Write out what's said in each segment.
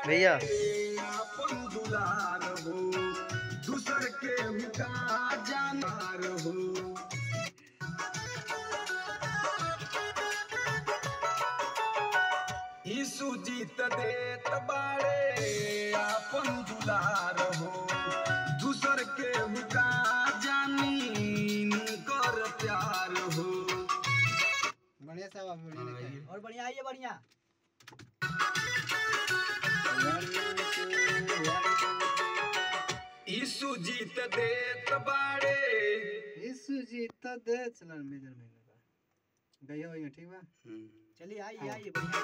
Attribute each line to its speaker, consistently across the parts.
Speaker 1: भैया
Speaker 2: अपन दुलार हो दूसर के हुका जानदार हो। यीशु जीत देत बाड़े अपन दुलार हो दूसर के हुका जानी कर प्यार हो।
Speaker 3: बढ़िया साहब बढ़िया और बढ़िया आइए बढ़िया।
Speaker 2: यीशु जीत देत बाड़े
Speaker 3: यीशु जीत दे चलन मेजर महीने का गया होगा ठीक बा। चलिए आइए आइए बढ़िया।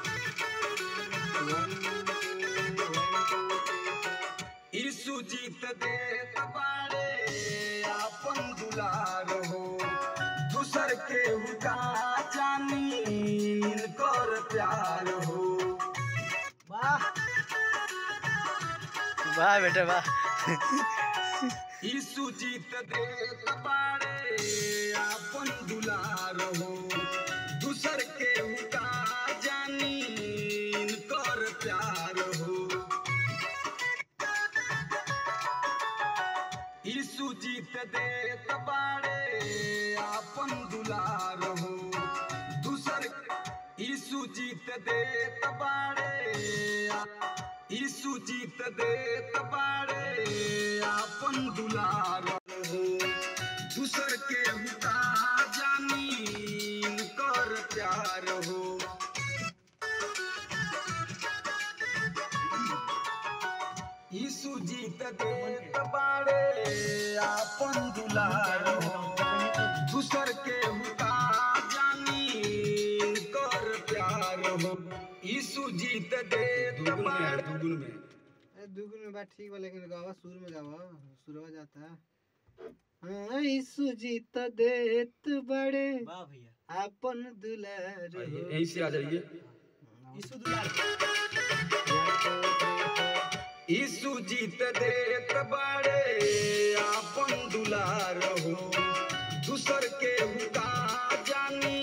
Speaker 2: यीशु जीत देत बाड़े अपन दुलार हो दूसर के हुका जानी कर प्यार हो।
Speaker 3: वाह
Speaker 1: वाह बेटे वाह।
Speaker 2: यीशु जीत देत बाड़े अपन दुलार हो दूसर के हुका जानी कर प्यार हो। यीशु जीत देत बाड़े अपन दुलार हो दूसर यीशु जीत देत बाड़े यीशु जीत देत बाड़े अपन दुलार हो दूसर के हुका जानी कर प्यार हो। यीशु जीत देत बाड़े अपन दुलार हो दूसर के हुका जानी कर प्यार हो। यीशु जीत देत बाड़े
Speaker 3: दुगुन में बात ठीक बा लेकिन गावा सुर में गावा सुरवा जाता। हाँ यीशु जीत देत बड़े
Speaker 1: वाह भैया
Speaker 3: अपन दुलार हो।
Speaker 2: यहीं से आ जाइए।
Speaker 3: यीशु दुलार
Speaker 2: यीशु जीत देत बाड़े अपन दुलार हो दूसर के हुका जानी।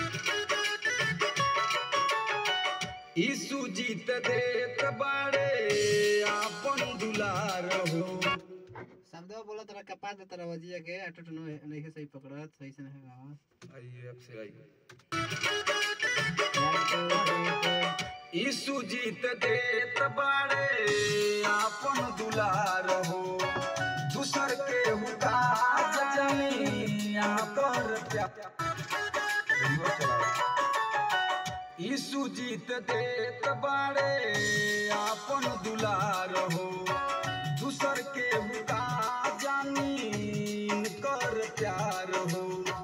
Speaker 2: यीशु जीत देत बाड़े अपन दुलार हो।
Speaker 3: शब्द बोला तेरा कपा दे तेरा वजिया के अटट नहीं है सही पकड़ा सही से नहीं गावा।
Speaker 2: आइए अब से आइए। यीशु जीत देत बाड़े अपन दुलार हो दूसर के हुका जानी कर प्यार। यीशु जीत देत बाड़े अपन दुलार हो दूसर के हुका जानी कर प्यार हो।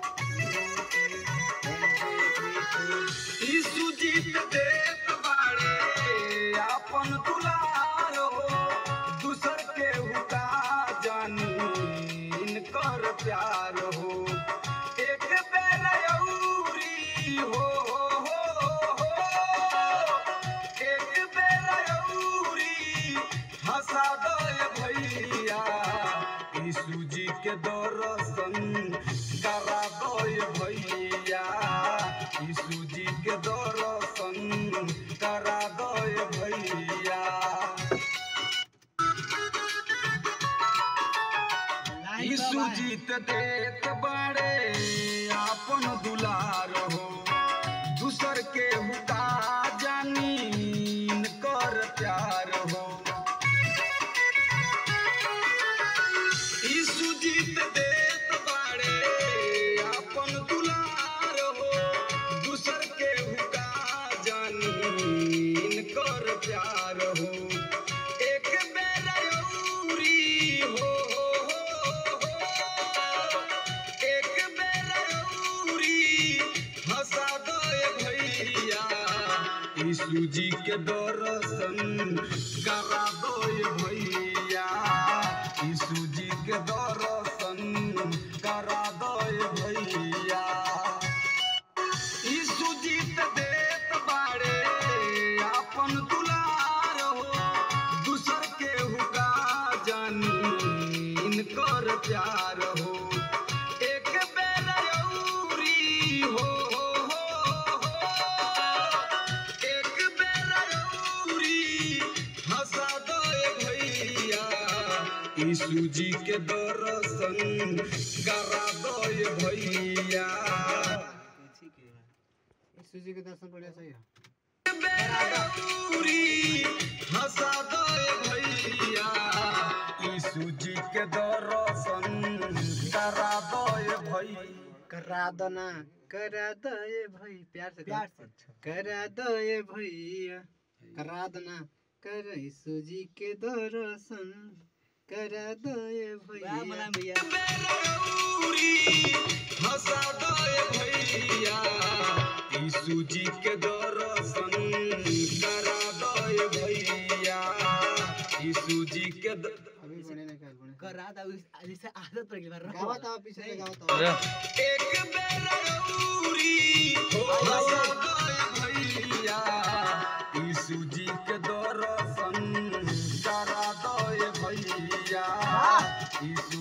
Speaker 2: यीशु जीत देत बाड़े अपन दुलार हो दूसर के हुका जानी कर प्यार हो। एक बेर औरी हो एक बेर औरी हंसा दे भैया यीशु जी के दर्शन करा दे भैया यीशु जी के दर्शन करा दे भैया। यीशु जीत देत बाड़े अपन दुलार हो दूसर के हुका जानी कर प्यार हो। यीशु जीत देत बाड़े अपन दुलार हो दूसर के हुका जानी कर प्यार हो। एक बेर औरी हो एक बेर औरी हंसा दे भैया यीशु जी के दर्शन करा दे भैया यीशु जी के दर्शन करा दे भैया। यीशु जीत देत बाड़े अपन दुलार हो दूसर के हुका जानी कर प्यार हो। एक बेर औरी हो एक बेर औरी हंसा यीशु जी के दर्शन करा दो ये भैया
Speaker 3: यीशु जी के दर्शन पड़े सही है
Speaker 2: हंसा दो ये भैया यीशु जी के दर्शन करा दो ये भैया
Speaker 3: करा दो ना करा दो ये भाई प्यार से करा दो ये भैया करा दो ना कर यीशु जी के दर्शन करा दो ये भैया
Speaker 2: हंसा दो ये भैया यीशु जी के दर्शन करा दो ये भैया यीशु जी के
Speaker 3: अभी बने ना कर बने
Speaker 1: करा था जैसे आदत पड़ गई
Speaker 3: गावा था पीछे से गावा था
Speaker 2: एक बेरा औरी हंसा दो ये भैया यीशु जी के दर्शन करा दो ये भैया यीशु